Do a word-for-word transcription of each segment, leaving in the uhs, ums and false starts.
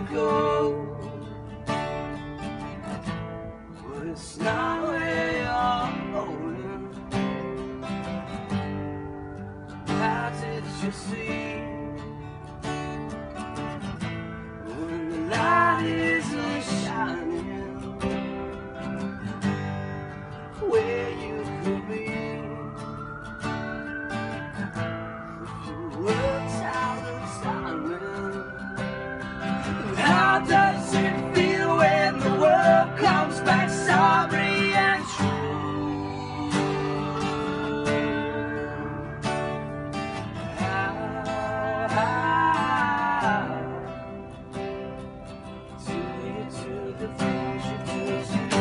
go, but it's not where you're going. How did you see when the light isn't shining where you could be? If you worked out the timing, how does it feel when the world comes back sorry and true? Ah, to you, to the future, to you.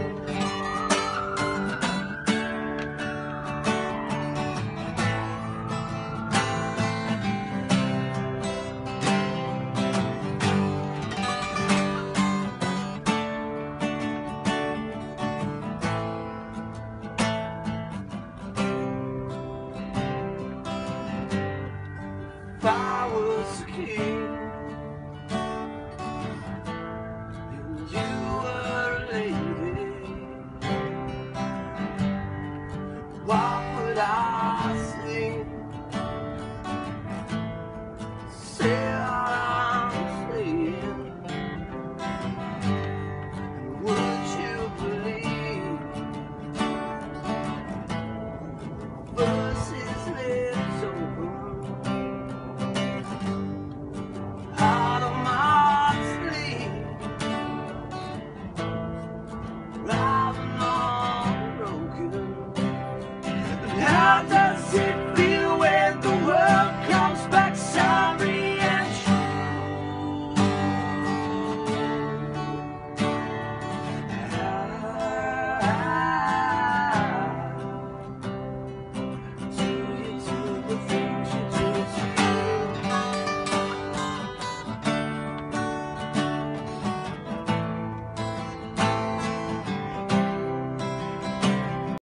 If I was a king and you were a lady, why